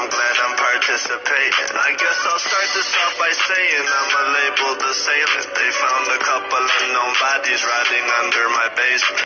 I'm glad I'm participating. I guess I'll start this off by saying I'm a labeled assailant. They found a couple unknown bodies rotting under my basement.